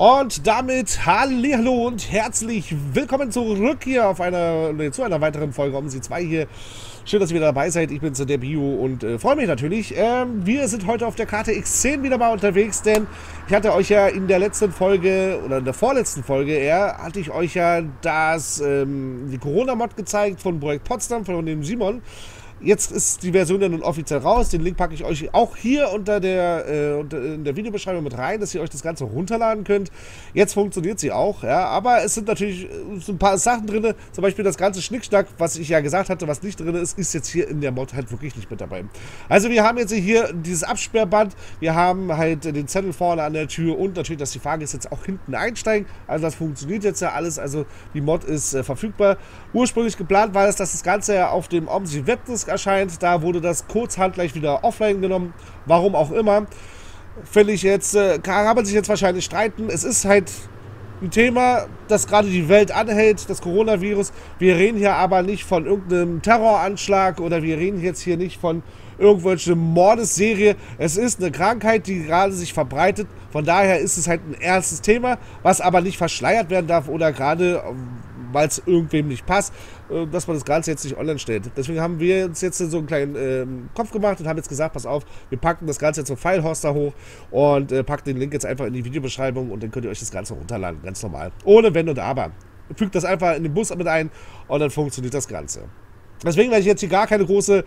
Und damit hallihallo und herzlich willkommen zurück hier auf zu einer weiteren Folge OMSI 2 hier. Schön, dass ihr wieder dabei seid. Ich bin's, der Bio, und freue mich natürlich. Wir sind heute auf der Karte X10 wieder mal unterwegs, denn ich hatte euch ja in der letzten Folge, oder in der vorletzten Folge eher, hatte ich euch ja die Corona-Mod gezeigt von Projekt Potsdam, von dem Simon. Jetzt ist die Version ja nun offiziell raus. Den Link packe ich euch auch hier in der Videobeschreibung mit rein, dass ihr euch das Ganze runterladen könnt. Jetzt funktioniert sie auch, ja. Aber es sind natürlich so ein paar Sachen drin. Zum Beispiel das ganze Schnickschnack, was ich ja gesagt hatte, was nicht drin ist, ist jetzt hier in der Mod halt wirklich nicht mit dabei. Also wir haben jetzt hier dieses Absperrband. Wir haben halt den Zettel vorne an der Tür und natürlich, dass die Fahrgäste jetzt auch hinten einsteigen. Also das funktioniert jetzt ja alles. Also die Mod ist verfügbar. Ursprünglich geplant war es, dass das Ganze ja auf dem OMSI Webdisk erscheint. Da wurde das kurzhand gleich wieder offline genommen. Warum auch immer. Völlig jetzt, kann man sich jetzt wahrscheinlich streiten. Es ist halt ein Thema, das gerade die Welt anhält, das Coronavirus. Wir reden hier aber nicht von irgendeinem Terroranschlag oder wir reden jetzt hier nicht von irgendwelche Mordesserie. Es ist eine Krankheit, die gerade sich verbreitet. Von daher ist es halt ein ernstes Thema, was aber nicht verschleiert werden darf oder gerade, weil es irgendwem nicht passt, dass man das Ganze jetzt nicht online stellt. Deswegen haben wir uns jetzt so einen kleinen Kopf gemacht und haben jetzt gesagt, pass auf, wir packen das Ganze jetzt zum File-Hoster hoch und packen den Link jetzt einfach in die Videobeschreibung und dann könnt ihr euch das Ganze runterladen, ganz normal. Ohne Wenn und Aber. Fügt das einfach in den Bus mit ein und dann funktioniert das Ganze. Deswegen werde ich jetzt hier gar keine große,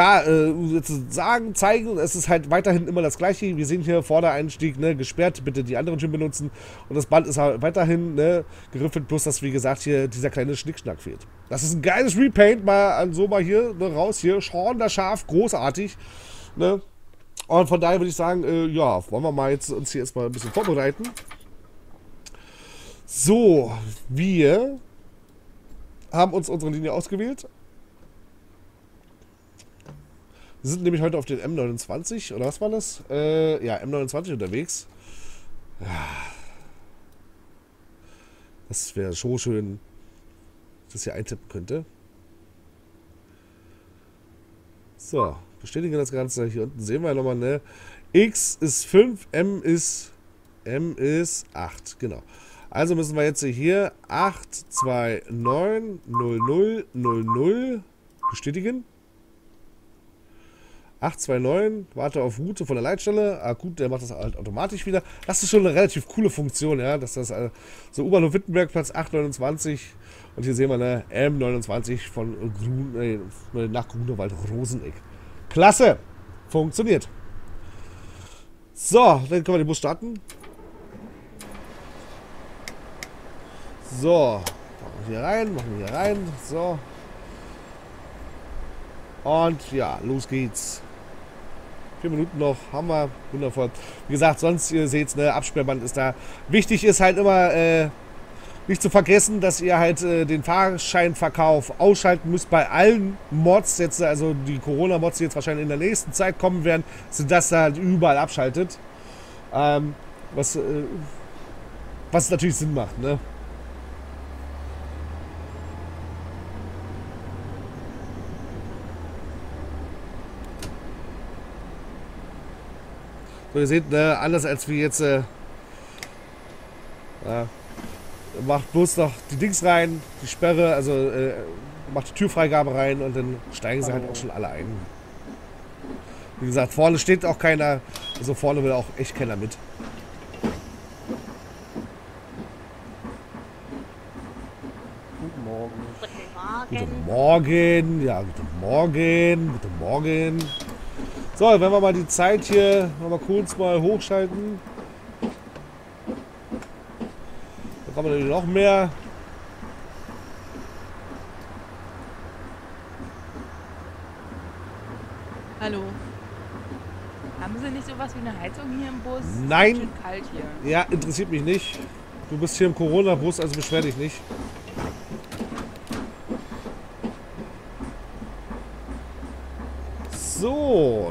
zeigen. Es ist halt weiterhin immer das Gleiche. Wir sehen hier Vordereinstieg, ne, gesperrt, bitte die anderen Türen benutzen. Und das Band ist halt weiterhin, ne, geriffelt, bloß dass, wie gesagt, hier dieser kleine Schnickschnack fehlt. Das ist ein geiles Repaint, mal hier, ne, raus hier, schauender scharf, großartig, ne. Und von daher würde ich sagen, wollen wir mal jetzt uns hier erstmal ein bisschen vorbereiten. So, wir haben uns unsere Linie ausgewählt. Wir sind nämlich heute auf den M29, oder was war das? Ja, M29 unterwegs. Das wäre schon schön, dass ich das hier eintippen könnte. So, bestätigen das Ganze. Hier unten sehen wir nochmal, ne? X ist 5, M ist 8, genau. Also müssen wir jetzt hier 8290000 bestätigen. 829, warte auf Route von der Leitstelle. Ah, gut, der macht das halt automatisch wieder. Das ist schon eine relativ coole Funktion, ja. Dass das so U-Bahnhof Wittenbergplatz 829 und hier sehen wir eine M29 von nach Grunewald-Rosenegg. Klasse! Funktioniert. So, dann können wir den Bus starten. So, machen wir hier rein. So. Und ja, los geht's. 4 Minuten noch, haben wir, wundervoll. Wie gesagt, sonst, ihr seht, ne, Absperrband ist da. Wichtig ist halt immer, nicht zu vergessen, dass ihr halt den Fahrscheinverkauf ausschalten müsst bei allen Mods jetzt, also die Corona-Mods, die jetzt wahrscheinlich in der nächsten Zeit kommen werden, sind das da halt überall abschaltet. Was natürlich Sinn macht, ne? So, ihr seht, ne, anders als wie jetzt, macht bloß noch die Dings rein, die Sperre, also macht die Türfreigabe rein und dann steigen sie halt auch schon alle ein. Wie gesagt, vorne steht auch keiner, also vorne will auch echt keiner mit. Guten Morgen. Guten Morgen, ja, guten Morgen, guten Morgen. So, wenn wir mal die Zeit hier noch kurz mal hochschalten. Da kann man natürlich noch mehr. Hallo. Haben Sie nicht sowas wie eine Heizung hier im Bus? Nein. Ist schön kalt hier. Ja, interessiert mich nicht. Du bist hier im Corona-Bus, also beschwer dich nicht. So.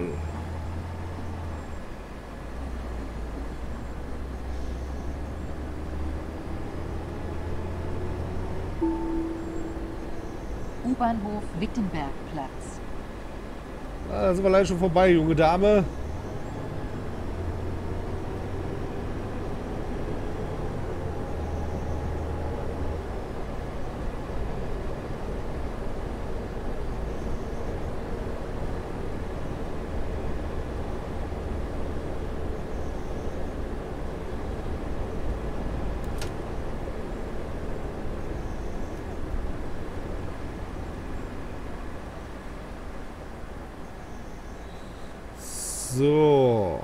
U-Bahnhof Wittenbergplatz. Da sind wir leider schon vorbei, junge Dame. So.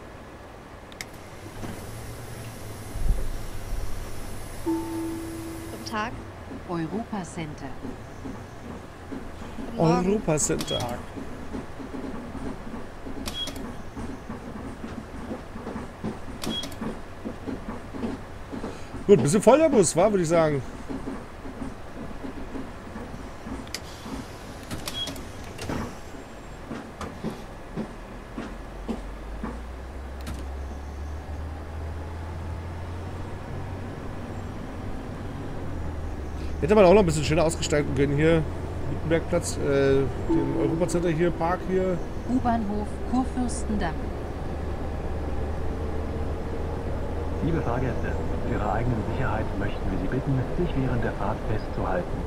Guten Tag. Europa Center. Guten Morgen. Europa Center. Gut, bisschen voll der Bus, war, würde ich sagen. Hätte man auch noch ein bisschen schöner ausgestalten können hier. Wittenbergplatz, den Europacenter hier, Park hier. U-Bahnhof Kurfürstendamm. Liebe Fahrgäste, zu Ihrer eigenen Sicherheit möchten wir Sie bitten, sich während der Fahrt festzuhalten.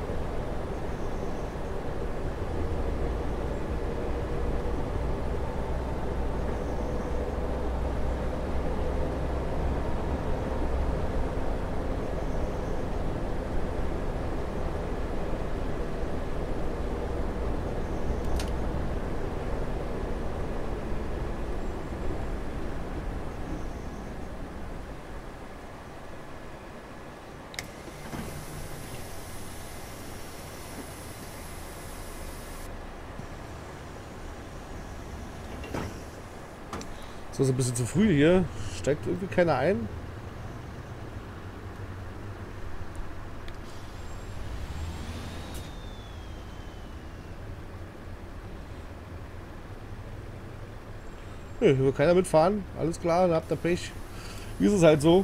So, ist ein bisschen zu früh hier. Steigt irgendwie keiner ein. Nö, hier will keiner mitfahren. Alles klar, dann habt ihr Pech. Wie ist es halt so.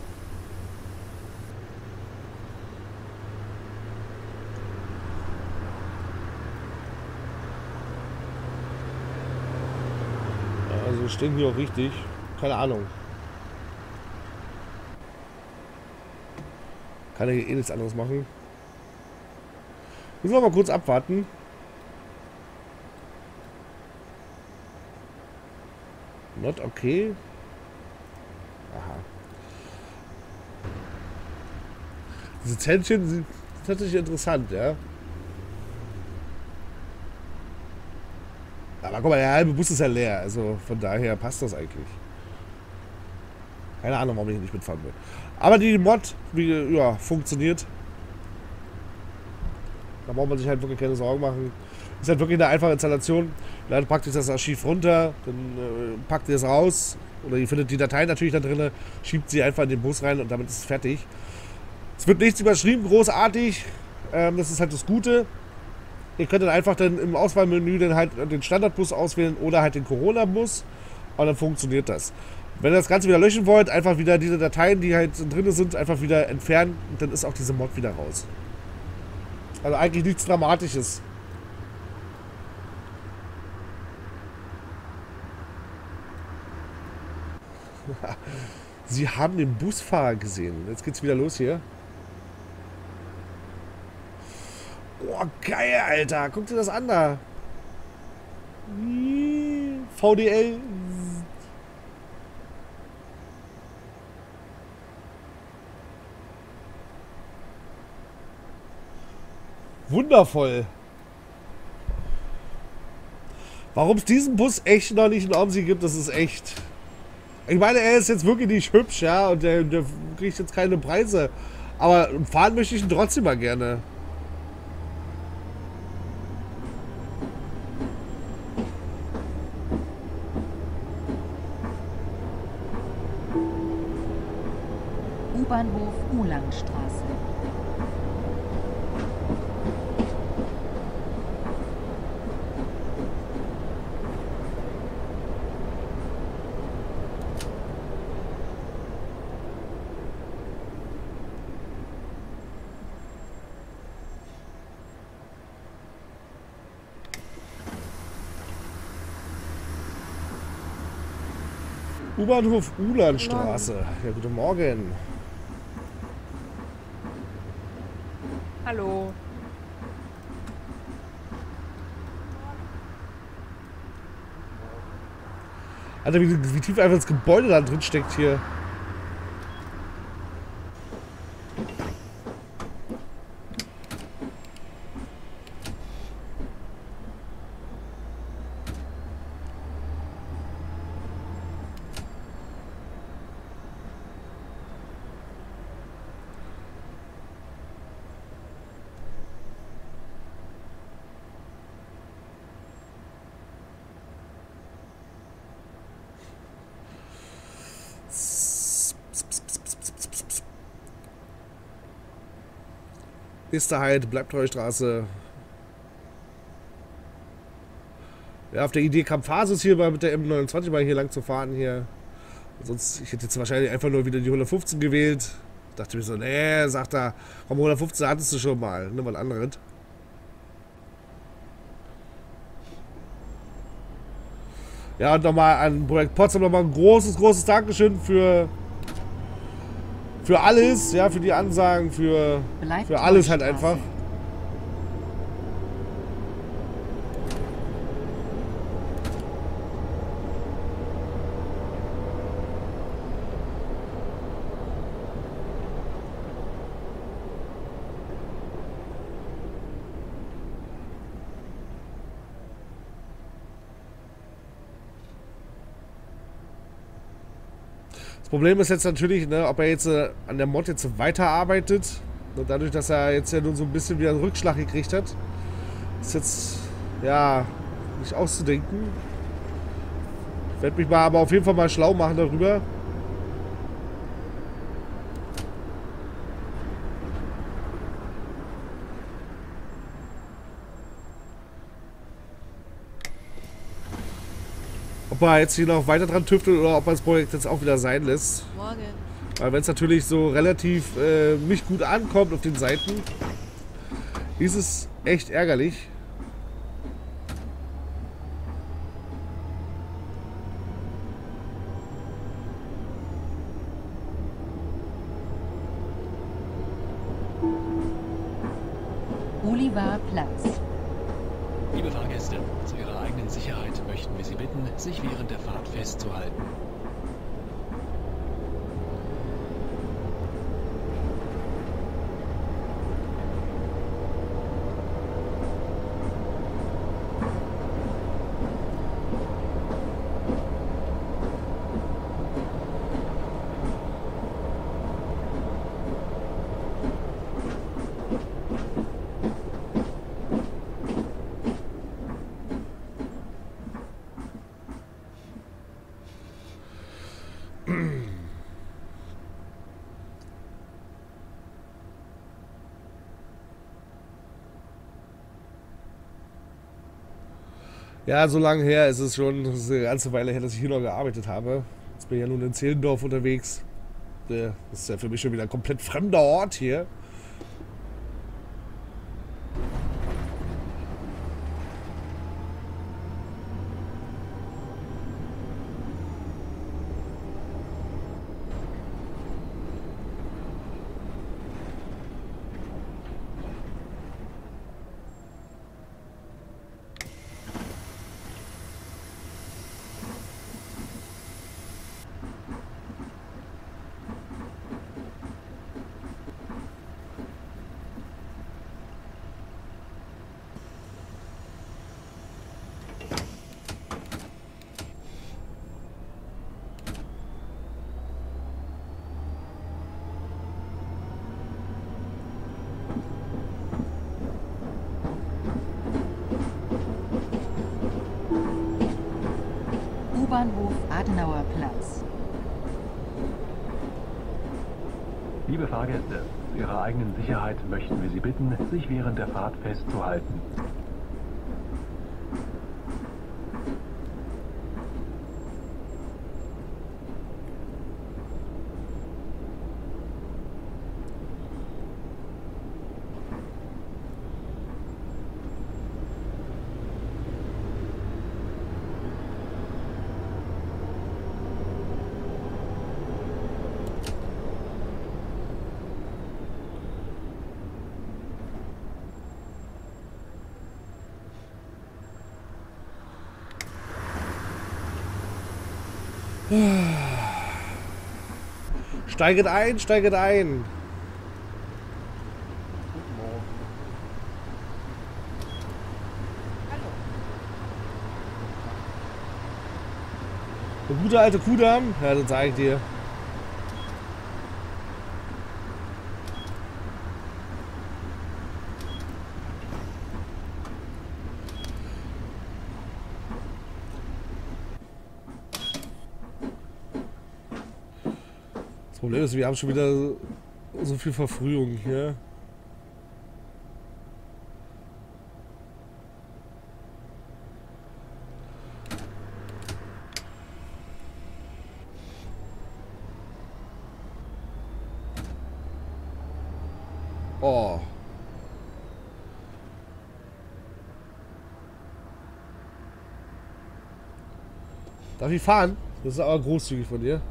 Also stehen hier auch richtig. Keine Ahnung. Kann ja hier eh nichts anderes machen. Müssen wir mal kurz abwarten. Not okay. Aha. Diese Zähnchen sind tatsächlich interessant, ja. Aber guck mal, der halbe Bus ist ja leer, also von daher passt das eigentlich. Keine Ahnung, warum ich nicht mitfahren will. Aber die Mod, wie, ja, funktioniert. Da braucht man sich halt wirklich keine Sorgen machen. Ist halt wirklich eine einfache Installation. Ladet praktisch das Archiv runter, dann packt ihr es raus. Oder ihr findet die Datei natürlich da drin, schiebt sie einfach in den Bus rein und damit ist es fertig. Es wird nichts überschrieben, großartig. Das ist halt das Gute. Ihr könnt dann einfach dann im Auswahlmenü dann halt den Standardbus auswählen oder halt den Corona-Bus. Und dann funktioniert das. Wenn ihr das Ganze wieder löschen wollt, einfach wieder diese Dateien, die halt drin sind, einfach wieder entfernen. Und dann ist auch diese Mod wieder raus. Also eigentlich nichts Dramatisches. Sie haben den Busfahrer gesehen. Jetzt geht's wieder los hier. Oh, geil, Alter. Guck dir das an da. VDL. Wundervoll. Warum es diesen Bus echt noch nicht in Ormsee gibt, das ist echt... Ich meine, er ist jetzt wirklich nicht hübsch, ja, und der kriegt jetzt keine Preise. Aber fahren möchte ich ihn trotzdem mal gerne. U-Bahnhof Ulangstraße. U-Bahnhof Ulanstraße. Ja, guten Morgen. Hallo. Alter, wie tief einfach das Gebäude da drin steckt hier. Nächster Halt, Bleibtreustraße. Ja, auf der Idee kam Phasis hier mal mit der M29 mal hier lang zu fahren hier. Sonst, ich hätte jetzt wahrscheinlich einfach nur wieder die 115 gewählt. Dachte mir so, nee, sagt er, komm, 115 hattest du schon mal, nimm mal ein anderes. Ja, und nochmal an Projekt Potsdam nochmal ein großes Dankeschön für alles, ja, für die Ansagen, für alles halt einfach. Das Problem ist jetzt natürlich, ne, ob er jetzt an der Mod jetzt weiterarbeitet. Und dadurch, dass er jetzt ja nur so ein bisschen wieder einen Rückschlag gekriegt hat, ist jetzt, ja, nicht auszudenken. Ich werde mich mal aber auf jeden Fall mal schlau machen darüber. Ob er jetzt hier noch weiter dran tüftelt oder ob er das Projekt jetzt auch wieder sein lässt. Morgen. Weil wenn es natürlich so relativ nicht gut ankommt auf den Seiten, ist es echt ärgerlich. Oliver Platz. Liebe Fahrgäste, zu Ihrer eigenen Sicherheit möchten wir Sie bitten, sich während der Fahrt festzuhalten. Ja, so lange her ist es schon, das ist eine ganze Weile her, dass ich hier noch gearbeitet habe. Jetzt bin ich ja nun in Zehlendorf unterwegs. Das ist ja für mich schon wieder ein komplett fremder Ort hier. U-Bahnhof Adenauer Platz. Liebe Fahrgäste, zu Ihrer eigenen Sicherheit möchten wir Sie bitten, sich während der Fahrt festzuhalten. Steiget ein, steiget ein. Der gute alte Kudamm, ja, das sag ich dir. Das Problem ist, wir haben schon wieder so viel Verfrühung hier. Darf ich fahren? Das ist aber großzügig von dir.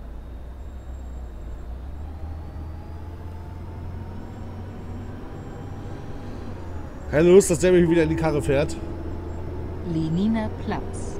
Keine Lust, dass der mich wieder in die Karre fährt. Leniner Platz.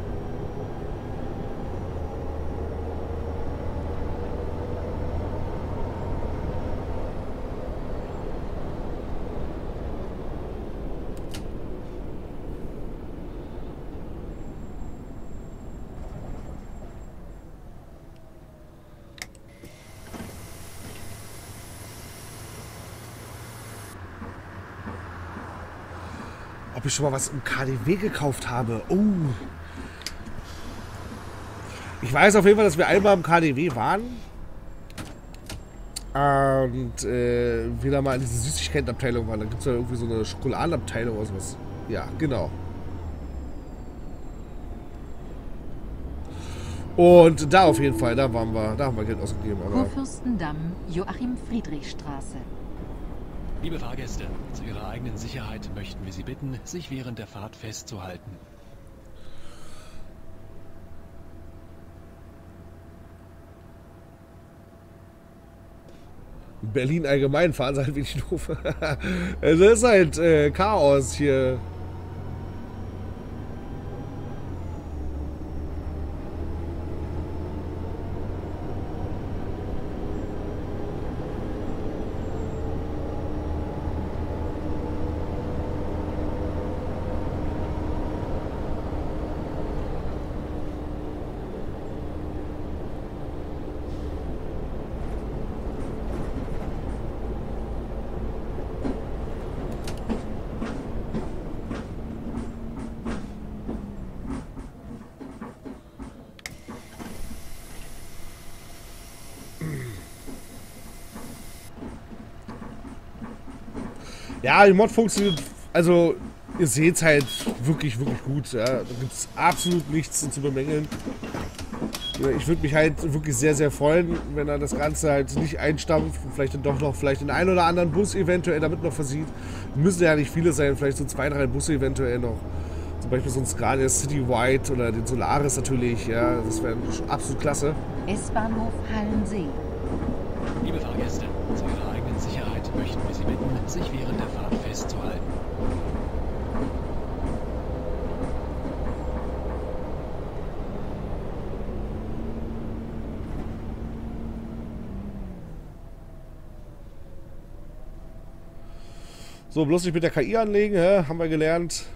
Ob ich schon mal was im KDW gekauft habe. Oh. Ich weiß auf jeden Fall, dass wir einmal im KDW waren. Und wieder mal in diese Süßigkeitenabteilung waren. Da gibt es ja irgendwie so eine Schokoladenabteilung oder sowas. Ja, genau. Und da auf jeden Fall, da waren wir, da haben wir Geld ausgegeben. Aber Kurfürstendamm, Joachim-Friedrich-Straße. Liebe Fahrgäste, zu Ihrer eigenen Sicherheit möchten wir Sie bitten, sich während der Fahrt festzuhalten. in Berlin allgemein fahren sie halt wenig doof. Also ist halt Chaos hier. Ja, die Mod funktioniert, also ihr seht es halt wirklich, wirklich gut. Ja. Da gibt es absolut nichts zu bemängeln. Ich würde mich halt wirklich sehr, sehr freuen, wenn er das Ganze halt nicht einstampft und vielleicht dann doch noch vielleicht den einen oder anderen Bus eventuell damit noch versieht. Müssen ja nicht viele sein, vielleicht so 2, 3 Busse eventuell noch. Zum Beispiel so ein Scania City White oder den Solaris natürlich. Ja, das wäre absolut klasse. S-Bahnhof Hallensee. Liebe Fahrgäste, zu Ihrer eigenen Sicherheit möchten wir Sie bitten, sich während der Fahrt festzuhalten. So, bloß nicht mit der KI anlegen, hä? Haben wir gelernt.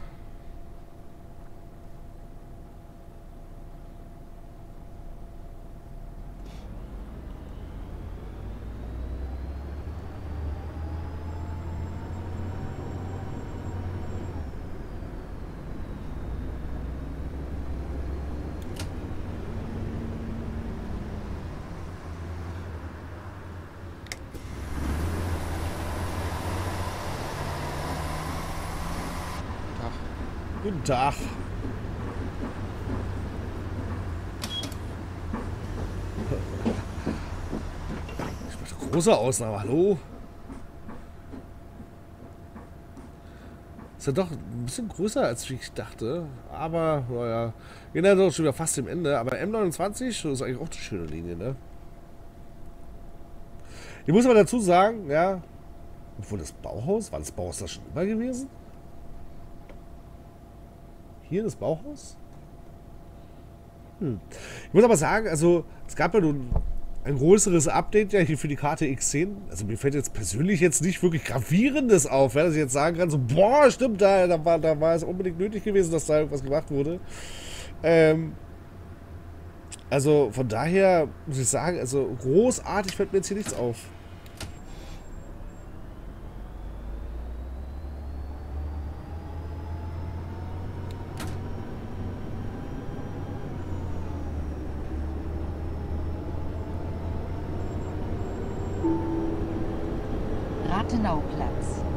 Guten Tag. Ich mache große Ausnahme, hallo? Ist ja doch ein bisschen größer, als ich dachte. Aber, naja, wir sind doch schon wieder fast im Ende. Aber M29 ist eigentlich auch eine schöne Linie, ne? Ich muss aber dazu sagen, ja, obwohl das Bauhaus, war das Bauhaus da schon immer gewesen? Hier das Bauhaus? Ich muss aber sagen, also es gab ja nun ein größeres Update ja hier für die Karte X10. Also mir fällt jetzt persönlich jetzt nicht wirklich Gravierendes auf, dass ich jetzt sagen kann, so boah, stimmt, da war es unbedingt nötig gewesen, dass da irgendwas gemacht wurde. Also von daher muss ich sagen, also großartig fällt mir jetzt hier nichts auf. Rathenauplatz.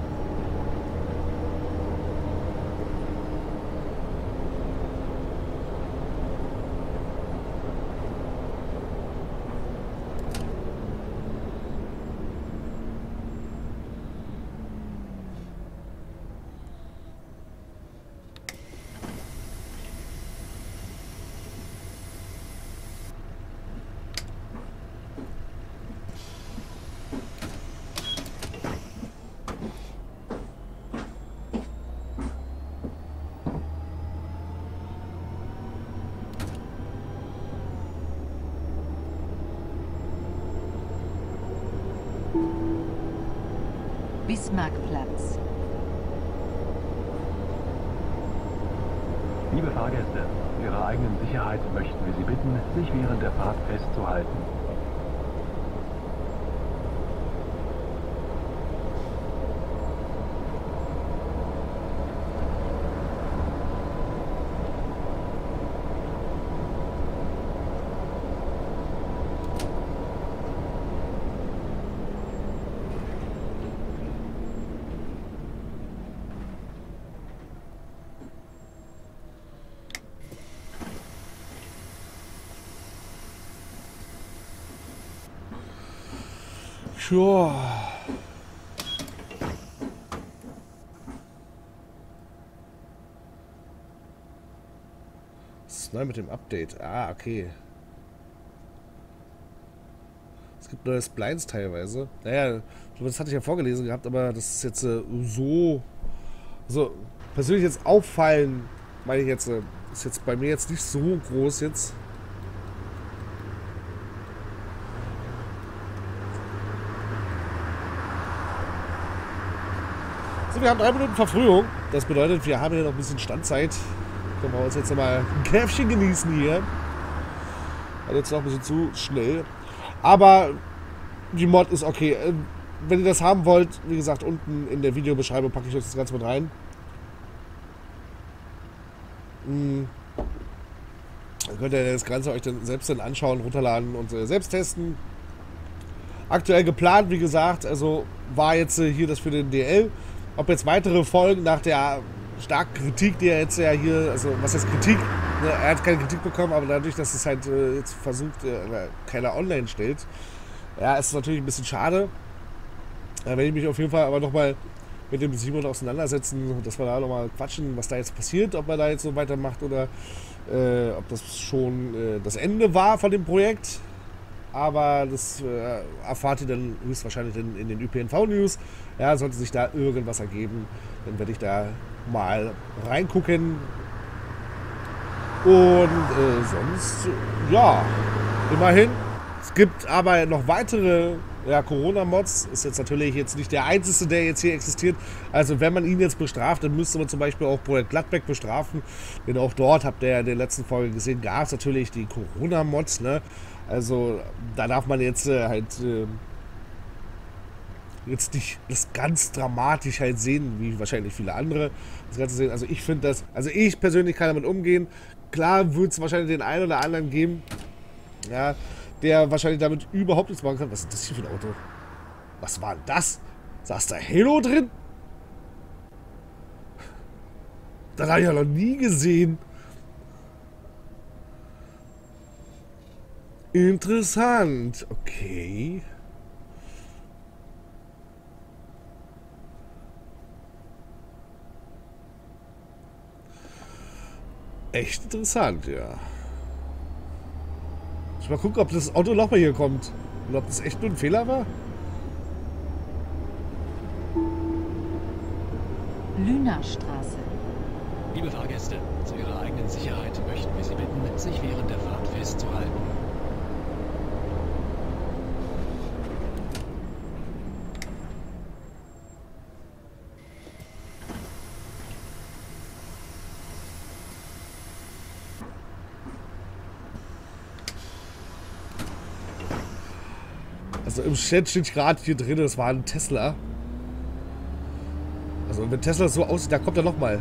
Bismarckplatz. Liebe Fahrgäste, zu Ihrer eigenen Sicherheit möchten wir Sie bitten, sich während der Fahrt festzuhalten. Ja. Was ist neu mit dem Update? Ah, okay. Es gibt neue Splines teilweise. Naja, das hatte ich ja vorgelesen gehabt, aber das ist jetzt so persönlich jetzt auffallen, meine ich jetzt, ist jetzt bei mir jetzt nicht so groß jetzt. So, wir haben 3 Minuten Verfrühung. Das bedeutet, wir haben hier noch ein bisschen Standzeit. Können wir uns jetzt nochmal ein Käffchen genießen hier. War jetzt noch ein bisschen zu schnell. Aber die Mod ist okay. Wenn ihr das haben wollt, wie gesagt, unten in der Videobeschreibung packe ich euch das Ganze mit rein. Dann könnt ihr das Ganze euch dann selbst anschauen, runterladen und selbst testen. Aktuell geplant, wie gesagt, also war jetzt hier das für den DL. Ob jetzt weitere Folgen nach der starken Kritik, die er jetzt ja hier, also was heißt Kritik? Ne, er hat keine Kritik bekommen, aber dadurch, dass es halt jetzt versucht, keiner online stellt, ja, ist es natürlich ein bisschen schade. Da werde ich mich auf jeden Fall aber nochmal mit dem Simon auseinandersetzen, dass wir da nochmal quatschen, was da jetzt passiert, ob er da jetzt so weitermacht oder ob das schon das Ende war von dem Projekt. Aber das erfahrt ihr dann höchstwahrscheinlich in den ÖPNV-News. Ja, sollte sich da irgendwas ergeben, dann werde ich da mal reingucken. Und sonst, ja, immerhin. Es gibt aber noch weitere Corona-Mods. Ist jetzt natürlich jetzt nicht der einzige, der jetzt hier existiert. Also wenn man ihn jetzt bestraft, dann müsste man zum Beispiel auch Projekt Gladbeck bestrafen. Denn auch dort, habt ihr ja in der letzten Folge gesehen, gab es natürlich die Corona-Mods, ne? Also da darf man jetzt jetzt nicht das ganz dramatisch halt sehen, wie wahrscheinlich viele andere das Ganze sehen. Also ich finde das, also ich persönlich kann damit umgehen. Klar wird es wahrscheinlich den einen oder anderen geben, ja, der wahrscheinlich damit überhaupt nichts machen kann. Was ist das hier für ein Auto? Was war denn das? Saß da Halo drin? Das habe ich ja noch nie gesehen. Interessant. Okay. Echt interessant, ja. Ich mal gucken, ob das Auto nochmal hier kommt. Und ob das echt nur ein Fehler war. Lünerstraße. Liebe Fahrgäste, zu Ihrer eigenen Sicherheit möchten wir Sie bitten, sich während der Fahrt festzuhalten. Also im Chat steht gerade hier drin, das war ein Tesla. Also wenn Tesla so aussieht, da kommt er nochmal.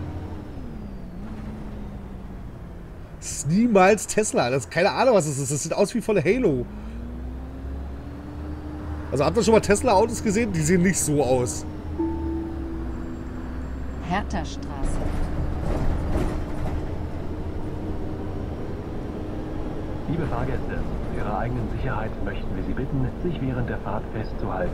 Das ist niemals Tesla. Das ist keine Ahnung, was das ist. Das sieht aus wie volle Halo. Also habt ihr schon mal Tesla-Autos gesehen? Die sehen nicht so aus. Herthastraße. Liebe Fahrgäste, zu Ihrer eigenen Sicherheit möchten wir Sie bitten, sich während der Fahrt festzuhalten.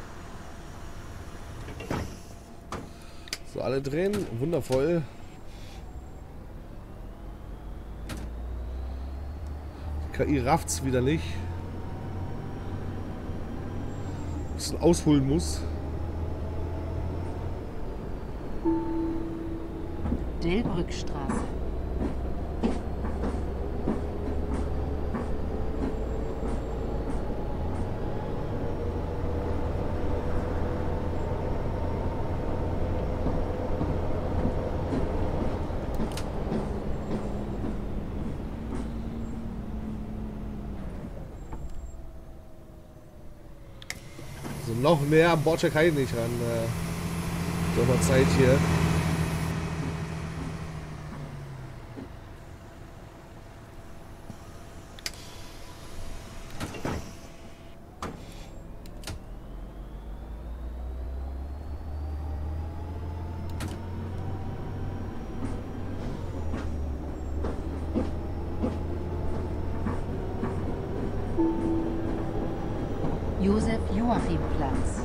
So, alle drehen. Wundervoll. KI rafft's wieder nicht. Ein bisschen ausholen muss. Delbrückstraße. So, noch näher am Bordsteig kann ich nicht ran. Doch mal Zeit hier. Josef-Joachim-Platz.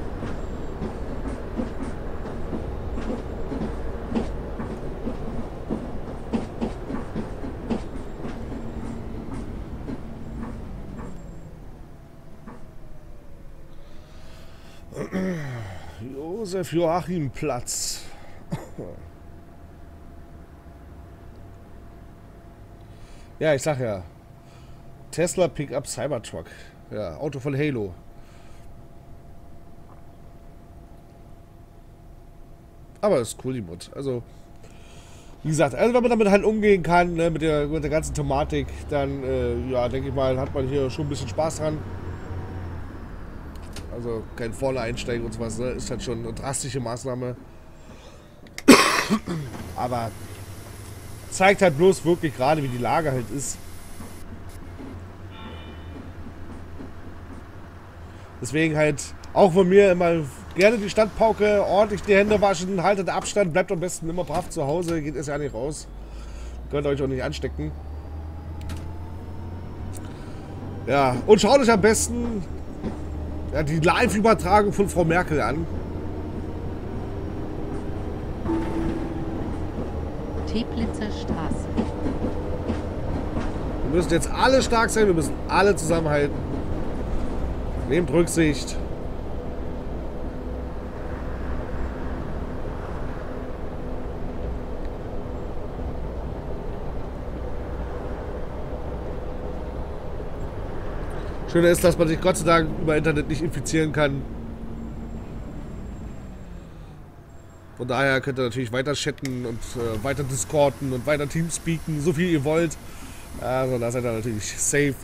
Josef-Joachim-Platz. Ja, ich sag ja. Tesla Pickup Cybertruck. Ja, Auto von Halo. Aber ist cool, die Mod. Also, wie gesagt, also wenn man damit halt umgehen kann, ne, mit der ganzen Thematik, dann, ja, denke ich mal, hat man hier schon ein bisschen Spaß dran. Also, kein vorne einsteigen und sowas, ne, ist halt schon eine drastische Maßnahme. Aber zeigt halt bloß wirklich gerade, wie die Lage halt ist. Deswegen halt auch von mir immer gerne die Standpauke, ordentlich die Hände waschen, haltet Abstand, bleibt am besten immer brav zu Hause, geht es ja nicht raus. Könnt euch auch nicht anstecken. Ja, und schaut euch am besten ja, die Live-Übertragung von Frau Merkel an. Teplitzer Straße. Wir müssen jetzt alle stark sein, wir müssen alle zusammenhalten. Nehmt Rücksicht. Schöner ist, dass man sich Gott sei Dank über Internet nicht infizieren kann. Von daher könnt ihr natürlich weiter chatten und weiter discorden und weiter teamspeaken, so viel ihr wollt. Also da seid ihr natürlich safe.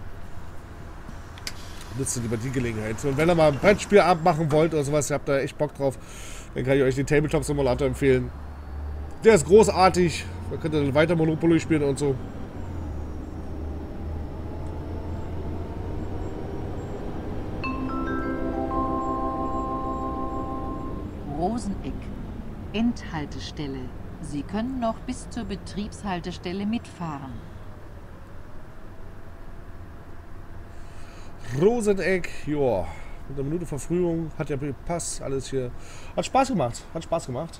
Nutzt lieber die Gelegenheit. Und wenn ihr mal ein Brettspielabend machen wollt oder sowas, ihr habt da echt Bock drauf, dann kann ich euch den Tabletop Simulator empfehlen. Der ist großartig. Da könnt ihr dann weiter Monopoly spielen und so. Roseneck. Endhaltestelle. Sie können noch bis zur Betriebshaltestelle mitfahren. Roseneck, joa. Mit einer Minute Verfrühung, hat ja gepasst, alles hier. Hat Spaß gemacht, hat Spaß gemacht.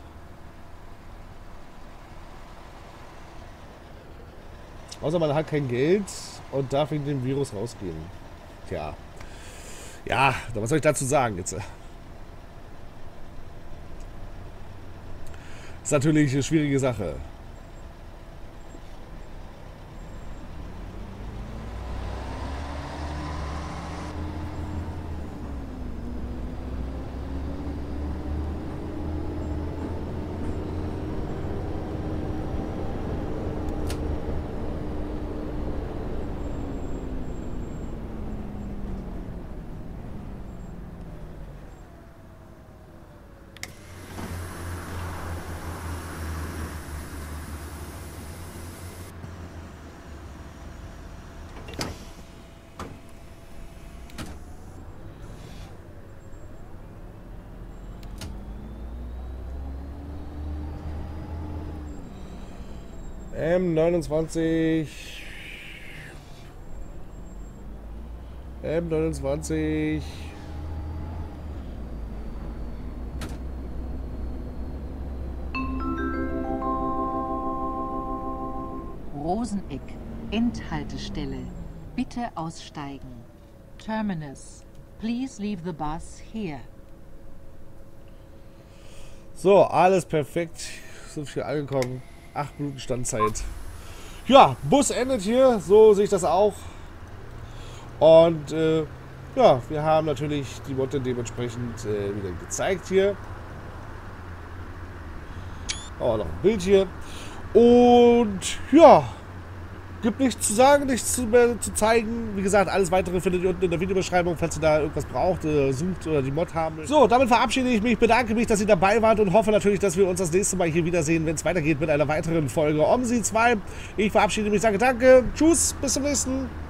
Außer man hat kein Geld und darf wegen dem Virus rausgehen. Tja. Ja, was soll ich dazu sagen jetzt? Ist natürlich eine schwierige Sache. M29. M29. Roseneck. Endhaltestelle. Bitte aussteigen. Terminus. Please leave the bus here. So, alles perfekt. Sind hier angekommen. 8 Minuten Standzeit. Ja, Bus endet hier. So sehe ich das auch. Und ja, wir haben natürlich die Mod dementsprechend wieder gezeigt hier. Oh, noch ein Bild hier. Und ja, gibt nichts zu sagen, nichts mehr zu zeigen. Wie gesagt, alles weitere findet ihr unten in der Videobeschreibung, falls ihr da irgendwas braucht, sucht oder die Mod haben möchtet. So, damit verabschiede ich mich, bedanke mich, dass ihr dabei wart und hoffe natürlich, dass wir uns das nächste Mal hier wiedersehen, wenn es weitergeht mit einer weiteren Folge OMSI 2. Ich verabschiede mich, sage danke, tschüss, bis zum nächsten Mal.